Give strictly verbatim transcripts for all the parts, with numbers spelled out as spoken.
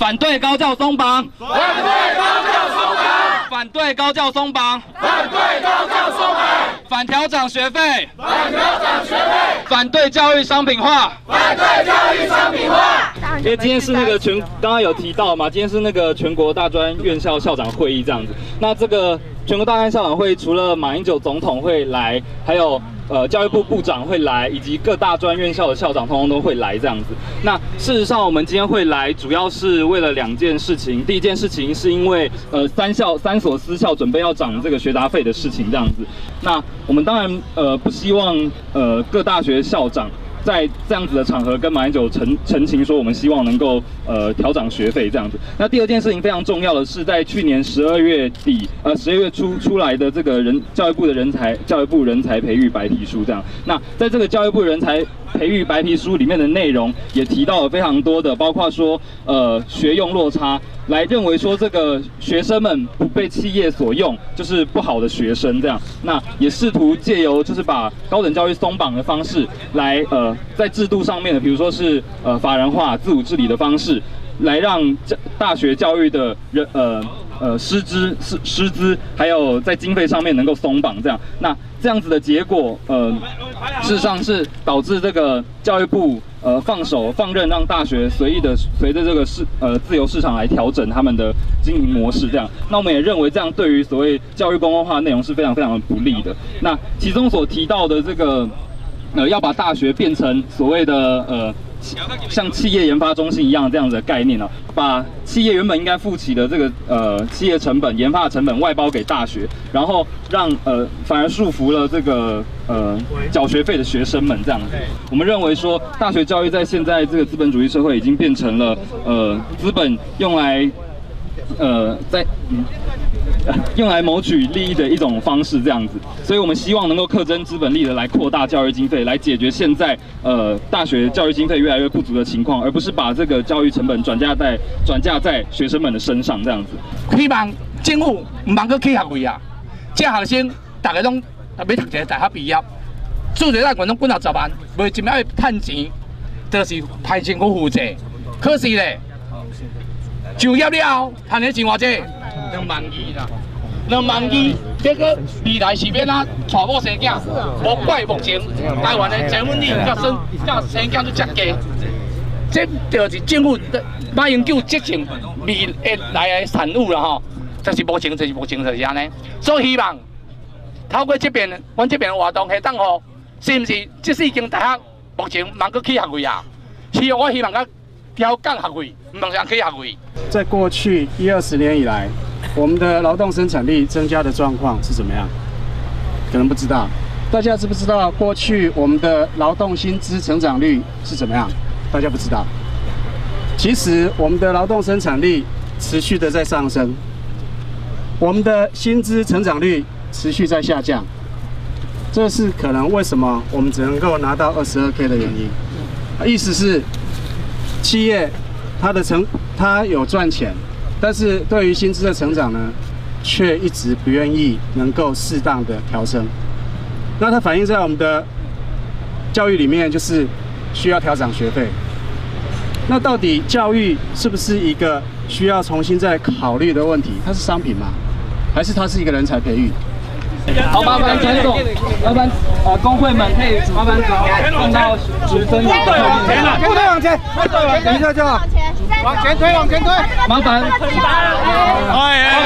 反对高教松绑， 反对高教松绑， 反对高教松绑， 反对高教松绑， 反调涨学费， 反调涨学费， 反对教育商品化， 反对教育商品化。 因为今天是那个全，刚刚有提到嘛，今天是那个全国大专院校校长会议这样子。那这个全国大专校长会除了马英九总统会来，还有呃教育部部长会来，以及各大专院校的校长通通都会来这样子。那事实上我们今天会来，主要是为了两件事情。第一件事情是因为呃三校三所私校准备要涨这个学杂费的事情这样子。那我们当然呃不希望呃各大学校长在这样子的场合跟马英九澄澄清说，我们希望能够呃调涨学费这样子。那第二件事情非常重要的是，在去年十二月底呃十二月初出来的这个人教育部的人才教育部人才培育白皮书这样。那在这个教育部人才培育白皮书里面的内容也提到了非常多的，包括说呃学用落差，来认为说这个学生们不被企业所用就是不好的学生这样。那也试图借由就是把高等教育松绑的方式来呃在制度上面的，比如说是呃法人化、自主治理的方式，来让大学教育的人呃呃师资师师资还有在经费上面能够松绑这样。那这样子的结果，呃，事实上是导致这个教育部呃放手放任，让大学随意的随着这个市呃自由市场来调整他们的经营模式这样。那我们也认为这样对于所谓教育公共化的内容是非常非常的不利的。那其中所提到的这个呃要把大学变成所谓的呃。像企业研发中心一样这样子的概念啊，把企业原本应该负起的这个呃企业成本、研发成本外包给大学，然后让呃反而束缚了这个呃缴学费的学生们这样子。我们认为说，大学教育在现在这个资本主义社会已经变成了呃资本用来呃在嗯。用来谋取利益的一种方式，这样子，所以我们希望能够课征资本力的来扩大教育经费，来解决现在呃大学教育经费越来越不足的情况，而不是把这个教育成本转嫁在转嫁在学生们的身上，这样子。 希望政府唔通去起学位啊，这学生大家拢要读一个大学毕业，做一个员工几六十万，为一秒趁钱，就是派政府负责。可是咧，就业了后，赚的钱偌济？两万二啦，两万二，这个未来是要哪娶某生囝？无怪目前台湾的结婚率甲生甲生囝都遮低，这就是政府马英九执政未来的产物啦吼。就是目前，就是目前就是安尼。所以希望透过这边，阮这边的活动，下当吼，是毋是这四间大学目前茫个起学位啊？是我希望甲调降学位，唔通想起学位。 在过去一二十年以来，我们的劳动生产力增加的状况是怎么样？可能不知道。大家知不知道过去我们的劳动薪资成长率是怎么样？大家不知道。其实我们的劳动生产力持续的在上升，我们的薪资成长率持续在下降。这是可能为什么我们只能够拿到二十二 K 的原因。意思是，企业它的成它有赚钱。但是对于薪资的成长呢，却一直不愿意能够适当的调升。那它反映在我们的教育里面，就是需要调涨学费。那到底教育是不是一个需要重新再考虑的问题？它是商品吗？还是它是一个人才培育？ 好，麻烦陈总，麻烦呃工会们可以麻烦放到十分钟的后面。 不能往前，等一下就好。往前推，往前推。 麻烦。 哎哎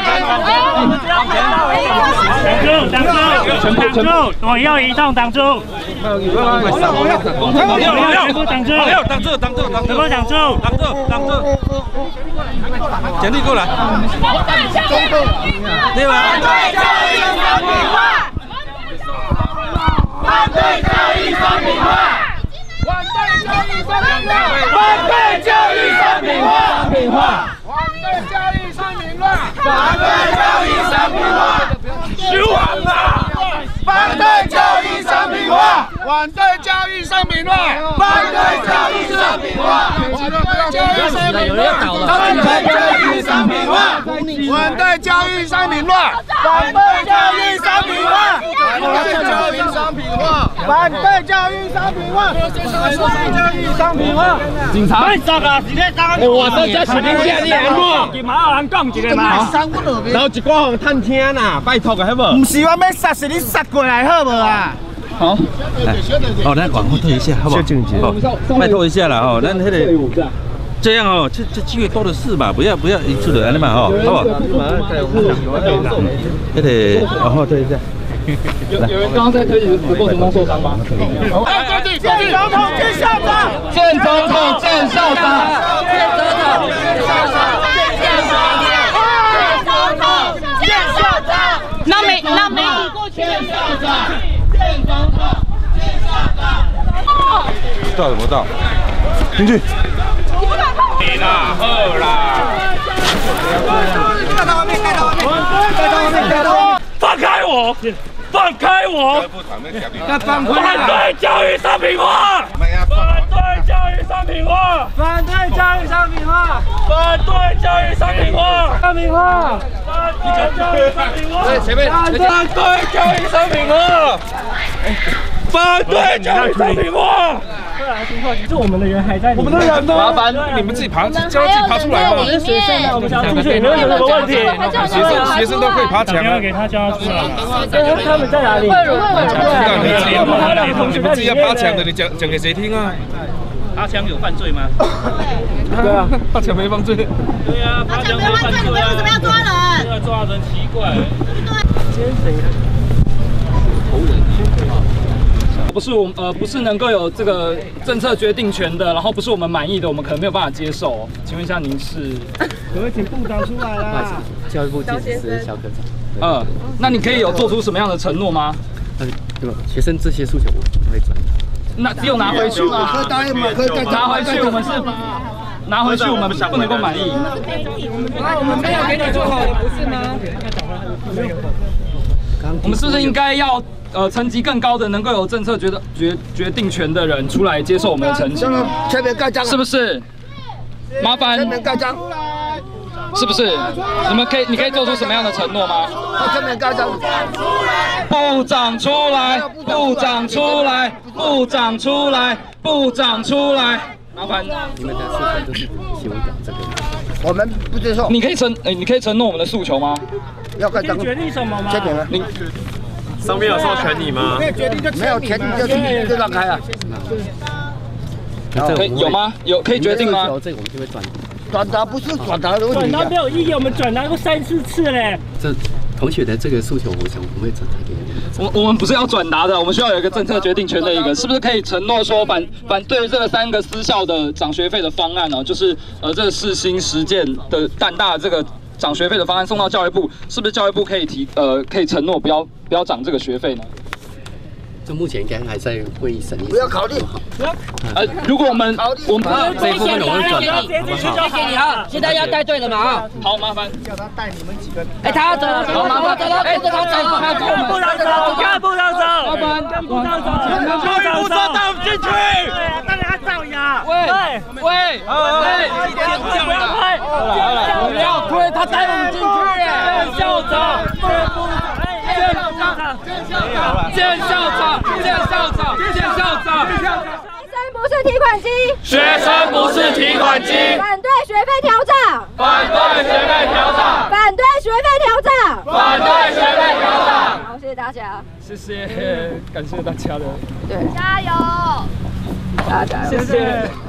挡住，挡住，挡住！左右移动，挡住。 往右，往右， 挡住， 挡住，挡住，挡住， 全部挡住， 挡住，挡住。简历过来。对吧？ 反对教育商品化！反对教育商品化！反对教育商品化！反对教育商品化！反对教育商品化！羞枉啊！反对教育商品化！反对教育商品化！反对教育商品化！反对教育商品化！ 育商品化，反对教育商品化，反对教育商品化，反对教育商品化，反对教育商品化，反对教育商品化。 警察， 别杀啊！直接杀！ 我说这是你家的人嘛， 伊嘛有人讲一个嘛。 然后一寡人探听呐，拜托个好无？唔是我要杀，是你杀过来好无啊？ 好， 哦，那往后退一下，好不好？好，拜托一下了哦，那那个这样哦，这这机会多的是嘛，不要不要一次的，安尼嘛哦，好不好？那得往后退一下。 有有人刚刚在推理的过程中受伤吗？ 哎，这里见总统见校长， 见总统见校长， 见总统见校长，见校长，见总统见校长， 那没那没见校长。 见总统，见校长。 到怎么到？进去。 你啦，好啦。盖到外面，盖到外面，盖到外面，盖到外面。 放开我！放开我！反对教育商品化！反对教育商品化！ 反对教育商品化！ 反对教育商品化！ 商品化！ 反对教育商品化！ 前面， 反对教育商品化！反对教育商品化！ 是我们的人还在里面， 我们的人呢？ 麻烦你们自己爬，叫他自己爬出来嘛。 我们学生呢，我们想要出去，没有什么问题。 学生学生都可以爬墙啊。 给他叫他出来。他们在哪里？ 你们自己要爬墙的，你讲讲给谁听啊？ 爬墙有犯罪吗？ 对啊，爬墙没犯罪。 对啊，爬墙没犯罪，你们为什么要抓人？要抓人奇怪。 今天谁呢？ 不是我们呃不是能够有这个政策决定权的，然后不是我们满意的，我们可能没有办法接受。请问一下，您是？ 可不可以请部长出来啦？ 教育部技职司肖科长。 嗯，那你可以有做出什么样的承诺吗？ 呃，对吧？学生这些诉求我不会转达。 那只有拿回去吗？ 可以答应吗？可以再拿回去，我们是拿回去，我们不能够满意。 我们没有给你做好的，不是吗？ 我们是不是应该要呃层级更高的，能够有政策决的决决定权的人出来接受我们的陈情？ 前面盖章， 是不是？麻烦前面盖章， 是不是？你们可以，你可以做出什么样的承诺吗？ 前面盖章。 部长出来，部长出来，部长出来，部长出来，麻烦。 你们的诉求都是希望表这个。 我们不接受。 你可以承，哎，你可以承诺我们的诉求吗？ 要盖章。 决定什么吗？ 这边呢？ 你上面有授权你吗？ 没有决定就没有权就就让开了。 可以有吗？有可以决定吗？ 这个我们就会转转达不是转达的问题。 转达没有意义，我们转达过三四次嘞。 这同学的这个诉求，我想不会转达给你们。 我我们不是要转达的，我们需要有一个政策决定权的一个，是不是可以承诺说反反对这个三个私校的涨学费的方案呢？就是呃这个世新实践的淡大这个涨学费的方案送到教育部，是不是教育部可以提呃可以承诺不要不要涨这个学费呢？ 这目前应该还在会议审议。 不要考虑。 呃，如果我们我们这一部分我们转达， 谢谢你啊！现在要带队了嘛啊！ 好，麻烦叫他带你们几个。 哎，他要走了， 好，麻烦走了，哎，他走了，跟部长走，跟部长走， 麻烦跟部长走，部长走，带我们进去。对啊，大家还造谣。喂喂喂，不要拍，不要推，他带我们进去。见校长，见校长，见校长，见校长，见校长。 学生不是提款机， 学生不是提款机， 反对学费调涨， 反对学费调涨， 反对学费调涨， 反对学费调涨。 好，谢谢大家， 谢谢，感谢大家的， 对，加油，大家加油， 谢谢。